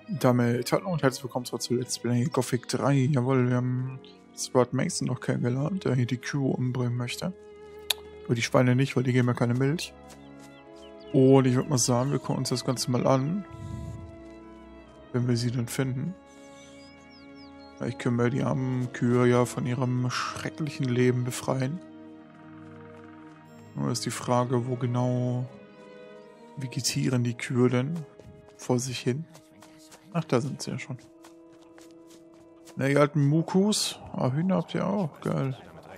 Damit hallo und herzlich willkommen zu Let's Play Gothic 3. Jawohl, wir haben Stuart Mason noch kennengelernt, der hier die Kühe umbringen möchte. Aber die Schweine nicht, weil die geben ja keine Milch. Und ich würde mal sagen, wir gucken uns das Ganze mal an. Wenn wir sie dann finden. Vielleicht können wir die armen Kühe ja von ihrem schrecklichen Leben befreien. Nur ist die Frage, wo genau vegetieren die Kühe denn vor sich hin? Ach, da sind sie ja schon. Na, die alten Mukus. Ah, Hühner habt ihr auch. Geil.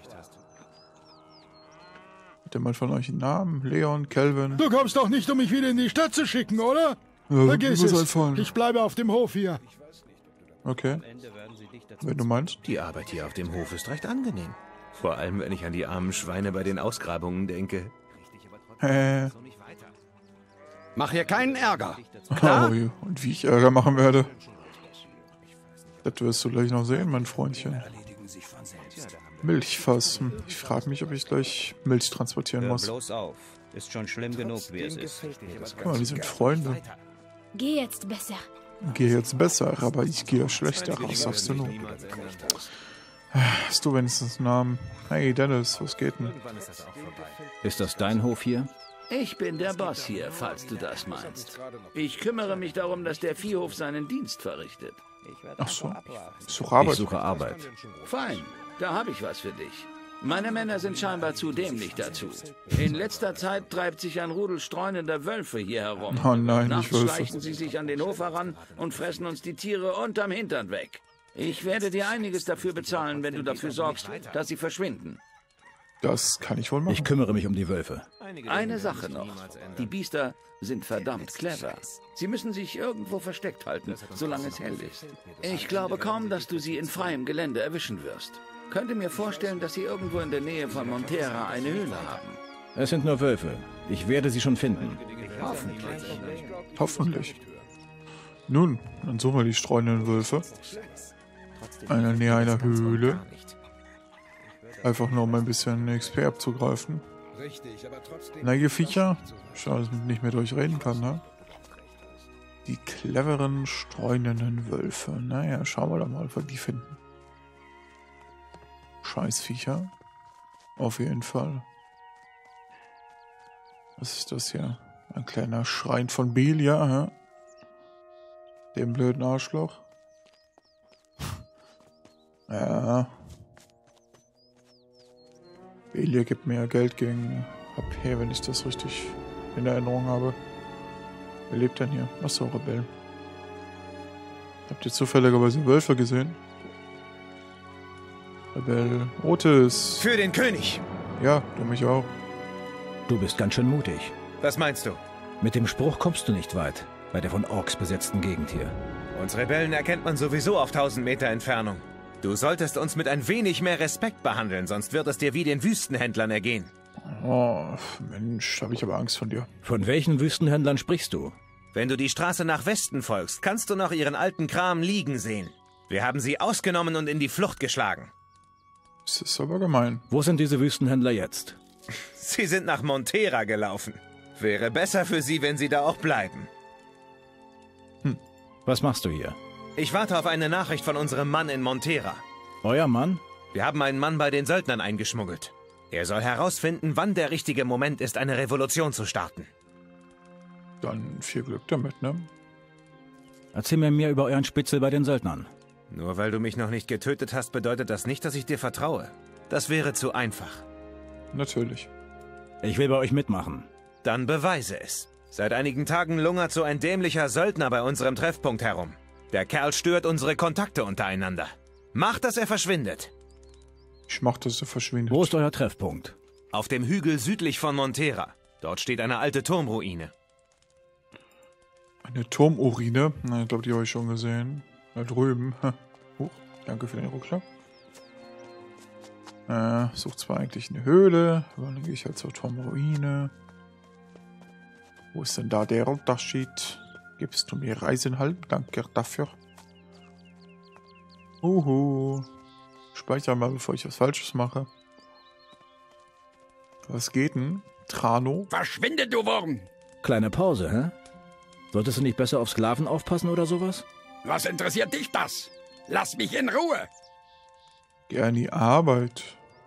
Hat jemand von euch einen Namen? Leon, Calvin? Du kommst doch nicht, um mich wieder in die Stadt zu schicken, oder? Ja, vergiss es. Einfallen. Ich bleibe auf dem Hof hier. Okay. Wenn du meinst. Die Arbeit hier auf dem Hof ist recht angenehm. Vor allem, wenn ich an die armen Schweine bei den Ausgrabungen denke. Mach hier keinen Ärger. Klar? Oh, und wie ich Ärger machen werde. Das wirst du gleich noch sehen, mein Freundchen. Milchfass. Ich frage mich, ob ich gleich Milch transportieren muss. Bloß auf. Ist schon schlimm genug, wie es ist. Guck mal, wir sind Freunde. Geh jetzt besser. Geh jetzt besser, aber ich gehe schlechter raus, sagst du nur. Hast du wenigstens einen Namen? Hey Dennis, was geht denn? Ist das dein Hof hier? Ich bin der Boss hier, falls du das meinst. Ich kümmere mich darum, dass der Viehhof seinen Dienst verrichtet. Ach so, ich suche Arbeit. Ich suche Arbeit. Fein, da habe ich was für dich. Meine Männer sind scheinbar zu dämlich dazu. In letzter Zeit treibt sich ein Rudel streunender Wölfe hier herum. Oh nein, Nachts nicht Wölfe. schleichen sie sich an den Hof heran und fressen uns die Tiere unterm Hintern weg. Ich werde dir einiges dafür bezahlen, wenn du dafür sorgst, dass sie verschwinden. Das kann ich wohl machen. Ich kümmere mich um die Wölfe. Eine Sache noch. Die Biester sind verdammt clever. Sie müssen sich irgendwo versteckt halten, solange es hell ist. Ich glaube kaum, dass du sie in freiem Gelände erwischen wirst. Könnte mir vorstellen, dass sie irgendwo in der Nähe von Montera eine Höhle haben. Es sind nur Wölfe. Ich werde sie schon finden. Hoffentlich. Hoffentlich. Nun, dann suchen wir die streunenden Wölfe. In der Nähe einer Höhle. Einfach nur, um ein bisschen XP abzugreifen. Na, ihr Viecher. Schade, dass man nicht mehr durchreden kann, ne? Die cleveren, streunenden Wölfe. Naja, schauen wir doch mal, ob wir die finden. Scheißviecher. Auf jeden Fall. Was ist das hier? Ein kleiner Schrein von Belia, hä? Dem blöden Arschloch. Ja. Belia gibt mir ja Geld gegen HP, wenn ich das richtig in Erinnerung habe. Wer lebt denn hier? Achso, Rebell. Habt ihr zufälligerweise Wölfe gesehen? Rebell Otis. Für den König! Ja, du mich auch. Du bist ganz schön mutig. Was meinst du? Mit dem Spruch kommst du nicht weit, bei der von Orks besetzten Gegend hier. Uns Rebellen erkennt man sowieso auf 1000 Meter Entfernung. Du solltest uns mit ein wenig mehr Respekt behandeln, sonst wird es dir wie den Wüstenhändlern ergehen. Oh, Mensch, habe ich aber Angst von dir. Von welchen Wüstenhändlern sprichst du? Wenn du die Straße nach Westen folgst, kannst du noch ihren alten Kram liegen sehen. Wir haben sie ausgenommen und in die Flucht geschlagen. Das ist aber gemein. Wo sind diese Wüstenhändler jetzt? Sie sind nach Montera gelaufen. Wäre besser für sie, wenn sie da auch bleiben. Was machst du hier? Ich warte auf eine Nachricht von unserem Mann in Montera. Euer Mann? Wir haben einen Mann bei den Söldnern eingeschmuggelt. Er soll herausfinden, wann der richtige Moment ist, eine Revolution zu starten. Dann viel Glück damit, ne? Erzähl mir mehr über euren Spitzel bei den Söldnern. Nur weil du mich noch nicht getötet hast, bedeutet das nicht, dass ich dir vertraue. Das wäre zu einfach. Natürlich. Ich will bei euch mitmachen. Dann beweise es. Seit einigen Tagen lungert so ein dämlicher Söldner bei unserem Treffpunkt herum. Der Kerl stört unsere Kontakte untereinander. Mach, dass er verschwindet. Ich mach, dass er verschwindet. Wo ist euer Treffpunkt? Auf dem Hügel südlich von Montera. Dort steht eine alte Turmruine. Eine Turmurine? Na, ich glaube, die habe ich schon gesehen. Da drüben. Huch, danke für den Ruckler. Sucht zwar eigentlich eine Höhle, aber dann gehe ich halt zur Turmruine. Wo ist denn da der Unterschied? Gibst du mir Reisenhalb? Danke dafür. Speicher mal, bevor ich was Falsches mache. Was geht denn? Trano? Verschwinde, du Wurm! Kleine Pause, hä? Solltest du nicht besser auf Sklaven aufpassen oder sowas? Was interessiert dich das? Lass mich in Ruhe. Geh an die Arbeit.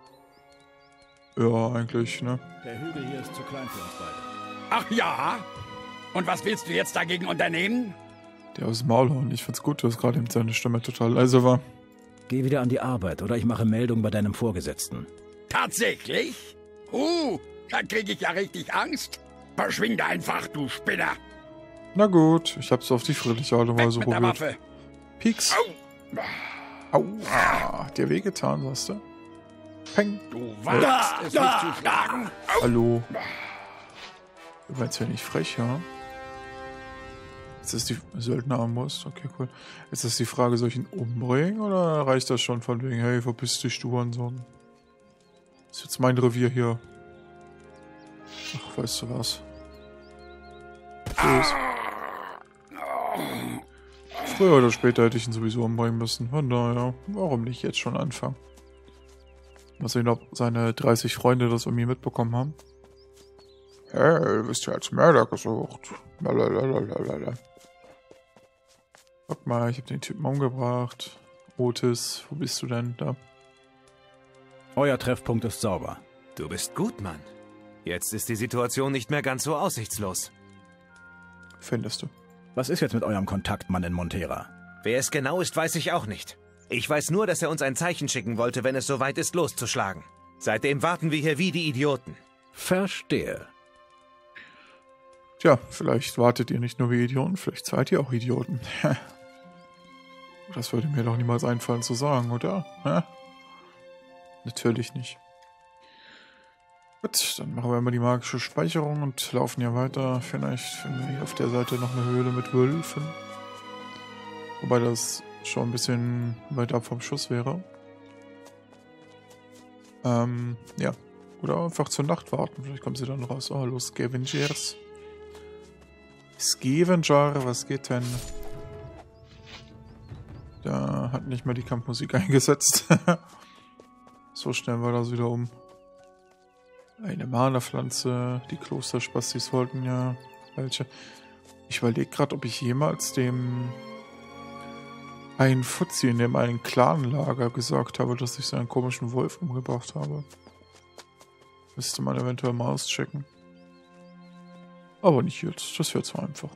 Ja, eigentlich, ne? Der Hügel hier ist zu klein für uns beide. Ach ja? Und was willst du jetzt dagegen unternehmen? Der aus dem Maulhorn. Ich find's gut, dass gerade eben seine Stimme total leise war. Geh wieder an die Arbeit oder ich mache Meldung bei deinem Vorgesetzten. Tatsächlich? Da krieg ich ja richtig Angst. Verschwinde einfach, du Spinner. Na gut, ich hab's auf die friedliche Art und Weise Weg mit der probiert. Waffe. Pieks. Aua, hat dir wehgetan, sagst du? Peng. Du wagst es mich zu schlagen. Hallo. Du meinst ja nicht frech, ja? Jetzt ist die Söldnerarmbrust. Okay, cool. Jetzt ist die Frage, soll ich ihn umbringen oder reicht das schon von wegen, hey, verpiss dich, du Hurensohn? Das ist jetzt mein Revier hier. Ach, weißt du was? Tschüss. Früher oder später hätte ich ihn sowieso umbringen müssen. Von daher, warum nicht jetzt schon anfangen? Mal sehen, ob seine 30 Freunde das irgendwie mitbekommen haben. Hey, du bist ja als Mörder gesucht. Lalalala. Guck mal, ich habe den Typen umgebracht. Otis, wo bist du denn da? Euer Treffpunkt ist sauber. Du bist gut, Mann. Jetzt ist die Situation nicht mehr ganz so aussichtslos. Findest du? Was ist jetzt mit eurem Kontaktmann in Montera? Wer es genau ist, weiß ich auch nicht. Ich weiß nur, dass er uns ein Zeichen schicken wollte, wenn es soweit ist, loszuschlagen. Seitdem warten wir hier wie die Idioten. Verstehe. Tja, vielleicht wartet ihr nicht nur wie Idioten, vielleicht seid ihr auch Idioten. Das würde mir doch niemals einfallen zu sagen, oder? Natürlich nicht. Gut, dann machen wir mal die magische Speicherung und laufen hier weiter. Vielleicht finden wir hier auf der Seite noch eine Höhle mit Wölfen. Wobei das schon ein bisschen weit ab vom Schuss wäre. Ja. Oder einfach zur Nacht warten. Vielleicht kommen sie dann raus. Oh, hallo Scavengers. Scavenger, was geht denn? Da hat nicht mal die Kampfmusik eingesetzt. So schnell war das wieder um. Eine Mana-Pflanze. Die Klosterspastis wollten ja welche. Ich überlege gerade, ob ich jemals dem einen Fuzzi in dem einen Clanlager gesagt habe, dass ich so einen komischen Wolf umgebracht habe. Müsste man eventuell mal auschecken. Aber nicht jetzt. Das wäre zu einfach.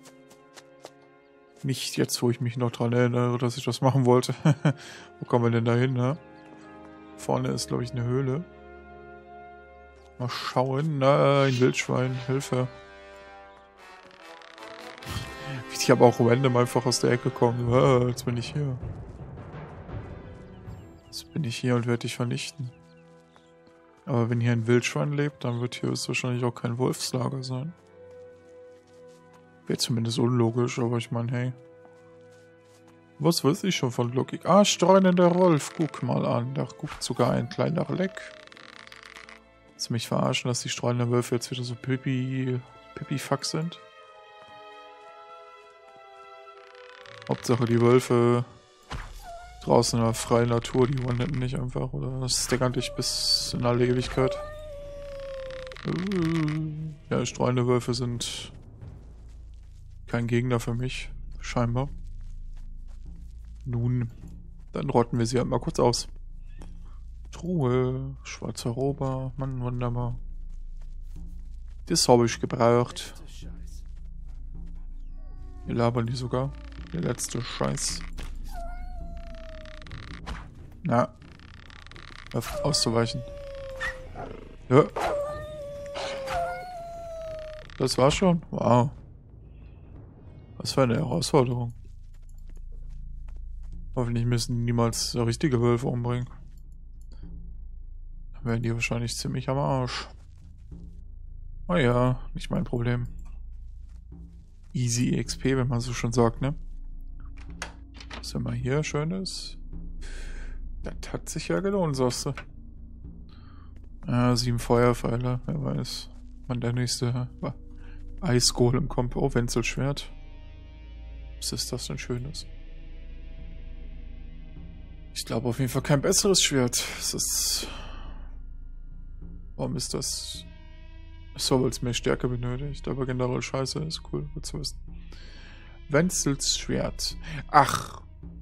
Nicht jetzt, wo ich mich noch dran erinnere, dass ich das machen wollte. Wo kommen wir denn da hin, ne? Vorne ist, glaube ich, eine Höhle. Mal schauen. Nein, Wildschwein. Hilfe. Ich habe auch random einfach aus der Ecke gekommen. Jetzt bin ich hier. Jetzt bin ich hier und werde dich vernichten. Aber wenn hier ein Wildschwein lebt, dann wird hier höchstwahrscheinlich auch kein Wolfslager sein. Wäre zumindest unlogisch, aber ich meine, hey. Was weiß ich schon von Logik? Ah, streunender Wolf. Guck mal an. Da guckt sogar ein kleiner Leck. Willst du mich verarschen, dass die streunenden Wölfe jetzt wieder so Pipi-Fuck sind? Hauptsache die Wölfe draußen in der freien Natur, die wollen nicht einfach, oder? Das stickert dich bis in alle Ewigkeit. Ja, streunende Wölfe sind kein Gegner für mich, scheinbar. Nun, dann rotten wir sie halt mal kurz aus. Truhe, schwarzer Rober, Mann, wunderbar. Das habe ich gebraucht. Wir labern die sogar. Der letzte Scheiß. Na. Auszuweichen. Ja. Das war schon. Wow. Was für eine Herausforderung. Hoffentlich müssen die niemals richtige Wölfe umbringen. Dann werden die wahrscheinlich ziemlich am Arsch. Oh ja, nicht mein Problem. Easy XP, wenn man so schon sagt, ne? Was immer hier schön ist. Das hat sich ja gelohnt, sagst du. 7 Feuerpfeile, wer weiß. Wann der nächste Eisgolem kommt. Oh, Wenzelschwert. Was ist das denn Schönes? Ich glaube auf jeden Fall kein besseres Schwert. Es ist... Warum ist das... So, weil es mehr Stärke benötigt, aber generell scheiße ist. Cool, gut zu wissen. Wenzels Schwert. Ach.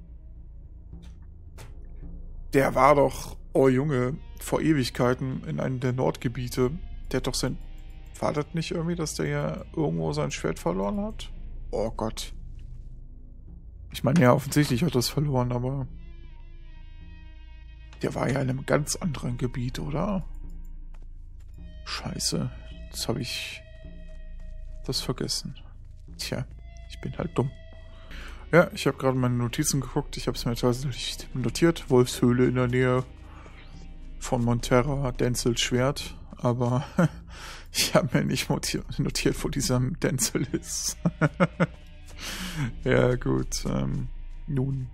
Der war doch, oh Junge, vor Ewigkeiten in einem der Nordgebiete. Der hat doch sein... War das nicht irgendwie, dass der ja irgendwo sein Schwert verloren hat? Oh Gott. Ich meine, ja, offensichtlich hat er es verloren, aber... Der war ja in einem ganz anderen Gebiet, oder? Scheiße. Jetzt habe ich das vergessen. Tja, ich bin halt dumm. Ja, ich habe gerade meine Notizen geguckt. Ich habe es mir tatsächlich notiert. Wolfshöhle in der Nähe von Montera, Denzels Schwert. Aber ich habe mir nicht notiert, wo dieser Denzel ist. Ja, gut. Nun.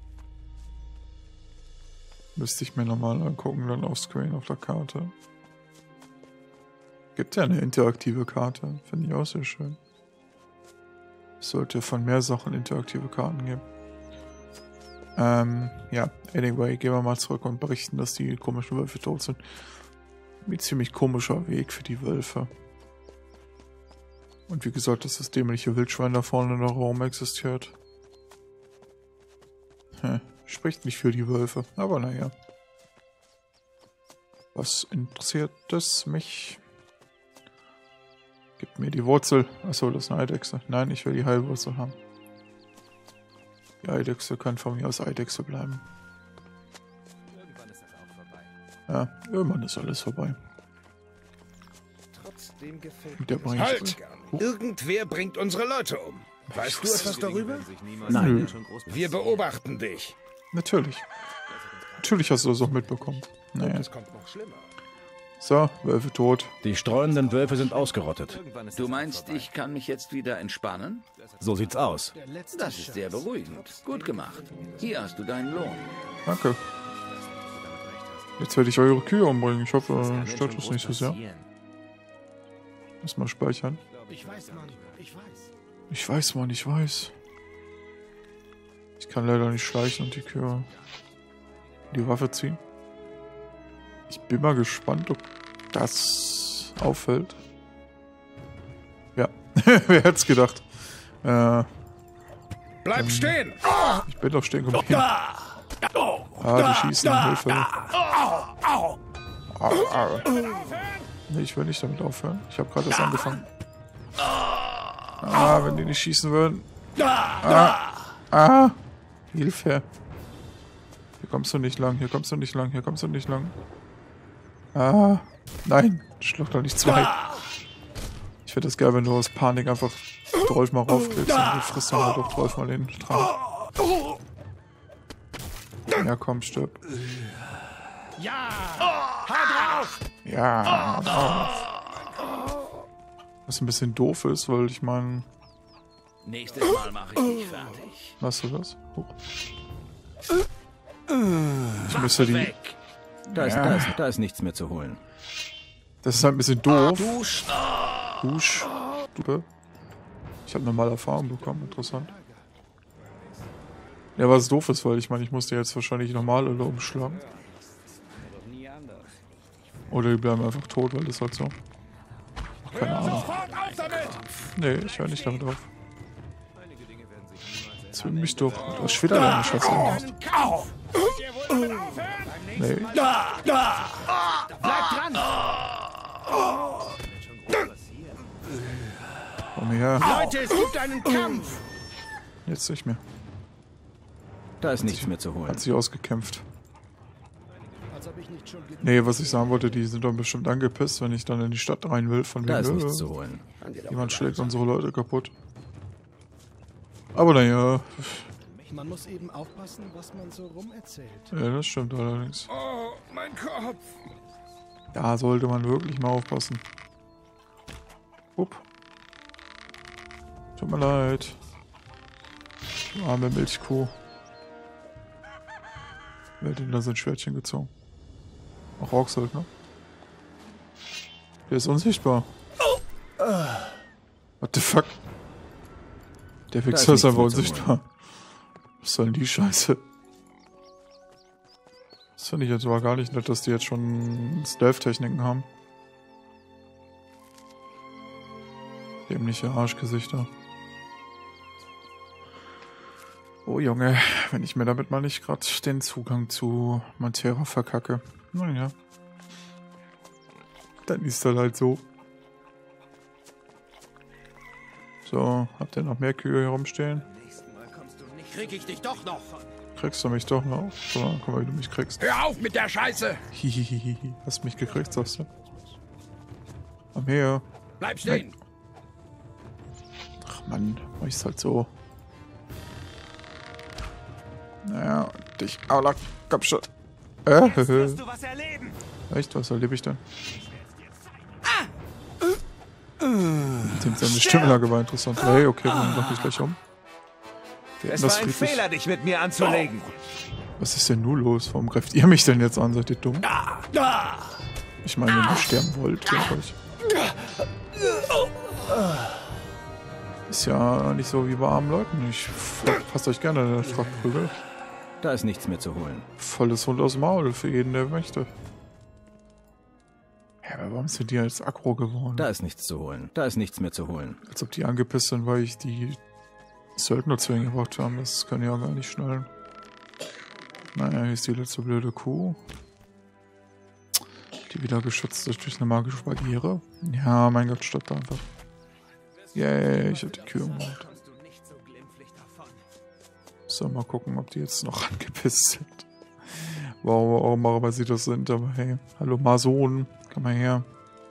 Müsste ich mir nochmal angucken, dann auf Screen auf der Karte. Gibt ja eine interaktive Karte. Finde ich auch sehr schön. Es sollte von mehr Sachen interaktive Karten geben. Ja, anyway, gehen wir mal zurück und berichten, dass die komischen Wölfe tot sind. Ein ziemlich komischer Weg für die Wölfe. Und wie gesagt, dass das dämliche Wildschwein da vorne in der Raum existiert. Spricht nicht für die Wölfe, aber naja. Was interessiert es mich? Gib mir die Wurzel. Achso, das ist eine Eidechse. Nein, ich will die Heilwurzel haben. Die Eidechse kann von mir aus Eidechse bleiben. Irgendwann ist das auch vorbei. Ja, irgendwann ist alles vorbei. Trotzdem gefällt Und der bringt... Halt! Irgendwer bringt unsere Leute um. Weißt du etwas darüber? Nein. Wir beobachten dich. Natürlich. Natürlich hast du das auch mitbekommen. Naja. Es kommt noch schlimmer. So, Wölfe tot. Die streunenden Wölfe sind ausgerottet. Du meinst, ich kann mich jetzt wieder entspannen? So sieht's aus. Das ist sehr beruhigend. Gut gemacht. Hier hast du deinen Lohn. Danke. Jetzt werde ich eure Kühe umbringen. Ich hoffe, stört das nicht so sehr. Lass mal speichern. Ich weiß, Mann. Ich weiß. Ich weiß, Mann, ich weiß. Ich kann leider nicht schleichen und die Kühe die Waffe ziehen. Ich bin mal gespannt, ob das auffällt. Ja, wer hätte es gedacht? Bleib stehen! Ich bin doch stehen geblieben. Die schießen, Hilfe. Nee, ich will nicht damit aufhören. Ich habe gerade erst angefangen. Wenn die nicht schießen würden. Hilfe. Hier kommst du nicht lang, hier kommst du nicht lang, hier kommst du nicht lang. Nein, schlag doch nicht zwei. Ich finde das geil, wenn du aus Panik einfach Rolf mal raufklickst und du frisst dann halt auch Rolf mal den Trank. Ja, komm, stirb. Ja! Hau drauf! Ja, drauf. Was ein bisschen doof ist, weil ich meine... Nächstes Mal mache ich dich fertig. Weißt du das? Hoch. Ich müsste die... Da ist nichts mehr zu holen. Das ist halt ein bisschen doof. Dusch. Ich habe normale Erfahrung bekommen, interessant. Ja, was doof ist, weil ich meine, ich musste jetzt wahrscheinlich normale umschlagen. Oder die bleiben einfach tot, weil das halt so. Ach, keine Ahnung. Nee, ich höre nicht damit auf. Zwing mich doch. Du hast wieder deine Scheiße gemacht. Nee. Bleib dran! Komm her. Leute, es gibt einen Kampf! Jetzt nicht mehr. Da ist nichts mehr zu holen. Hat sich ausgekämpft. Nee, was ich sagen wollte, die sind doch bestimmt angepisst, wenn ich dann in die Stadt rein will. Von Da ist wegen, nichts zu holen. jemand schlägt unsere Leute kaputt. Aber naja. Man muss eben aufpassen, was man so rumerzählt. Ja, das stimmt allerdings. Oh, mein Kopf! Da sollte man wirklich mal aufpassen. Upp. Tut mir leid. Arme Milchkuh. Wer hat denn da sein Schwertchen gezogen? Auch Roxalt, ne? Der ist unsichtbar. What the fuck? Der Wichser ist einfach unsichtbar. Was soll denn die Scheiße? Das finde ich jetzt aber gar nicht nett, dass die jetzt schon Stealth-Techniken haben. Dämliche Arschgesichter. Oh Junge, wenn ich mir damit mal nicht gerade den Zugang zu Montera verkacke. Naja. Dann ist das halt so. So, habt ihr noch mehr Kühe hier rumstehen? Krieg ich dich doch noch. Kriegst du mich doch noch? So, guck mal, wie du mich kriegst. Hör auf mit der Scheiße. Hihihihi. Hast mich gekriegt, sagst du? Komm her. Bleib stehen. Nein. Ach Mann, mach ich's halt so. Naja, dich. Aua, komm schon. Wirst du was erleben? Echt, was erlebe ich denn? Seine Stimmlage war interessant. Hey, okay, dann mach ich gleich um. Es war ein Fehler, dich mit mir anzulegen. Was ist denn nur los? Warum greift ihr mich denn jetzt an? Seid ihr dumm? Ich meine, wenn ihr sterben wollt, könnt euch. Ist ja nicht so wie bei armen Leuten. Ich passt euch gerne in der Frachtprügel. Da ist nichts mehr zu holen. Volles Hund aus dem Maul für jeden, der möchte. Ja, aber warum sind die jetzt aggro geworden? Da ist nichts zu holen. Da ist nichts mehr zu holen. Als ob die angepisst sind, weil ich die Söldner zu eng gebracht haben. Das kann ja gar nicht schnell. Naja, hier ist die letzte blöde Kuh. Die wieder geschützt ist durch eine magische Barriere. Ja, mein Gott, stirbt einfach. Yay, ich hab die Kühe gemacht. So, mal gucken, ob die jetzt noch angepisst sind. Wow, warum auch immer sie das sind, aber hey. Hallo Mason, komm mal her.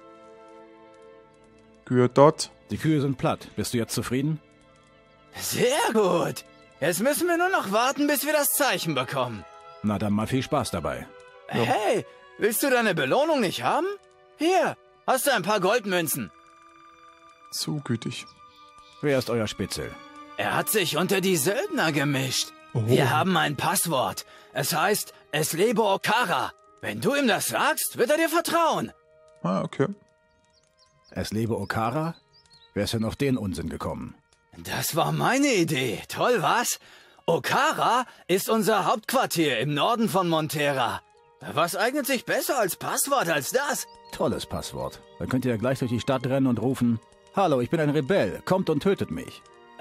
Kühe dort. Die Kühe sind platt. Bist du jetzt zufrieden? Sehr gut. Jetzt müssen wir nur noch warten, bis wir das Zeichen bekommen. Na dann mal viel Spaß dabei. Ja. Hey, willst du deine Belohnung nicht haben? Hier, hast du ein paar Goldmünzen. Zu gütig. Wer ist euer Spitzel? Er hat sich unter die Söldner gemischt. Oh. Wir haben ein Passwort. Es heißt, es lebe Okara. Wenn du ihm das sagst, wird er dir vertrauen. Ah, okay. Es lebe Okara? Wer ist denn auf den Unsinn gekommen? Das war meine Idee. Toll, was? Okara ist unser Hauptquartier im Norden von Montera. Was eignet sich besser als Passwort als das? Tolles Passwort. Dann könnt ihr ja gleich durch die Stadt rennen und rufen: Hallo, ich bin ein Rebell. Kommt und tötet mich.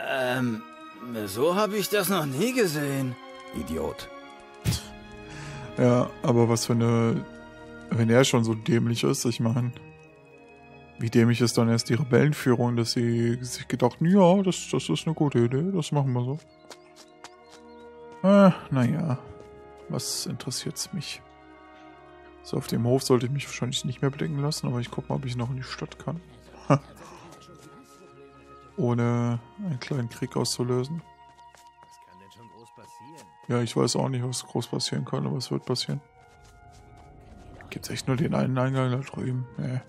So habe ich das noch nie gesehen. Idiot. Ja, aber was für eine... Wenn er schon so dämlich ist, ich meine... Wie dämlich ist dann erst die Rebellenführung, dass sie sich gedacht, ja, das ist eine gute Idee, das machen wir so. Naja, was interessiert's mich? So, auf dem Hof sollte ich mich wahrscheinlich nicht mehr blicken lassen, aber ich guck mal, ob ich noch in die Stadt kann. Ohne einen kleinen Krieg auszulösen. Was kann denn schon groß passieren? Ja, ich weiß auch nicht, was groß passieren kann, aber es wird passieren. Gibt's echt nur den einen Eingang da drüben?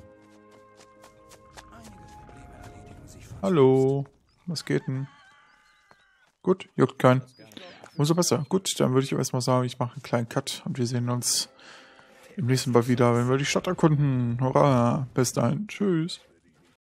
Hallo, was geht denn? Gut, juckt keinen. Umso besser. Gut, dann würde ich erstmal sagen, ich mache einen kleinen Cut und wir sehen uns im nächsten Mal wieder, wenn wir die Stadt erkunden. Hurra, bis dahin. Tschüss.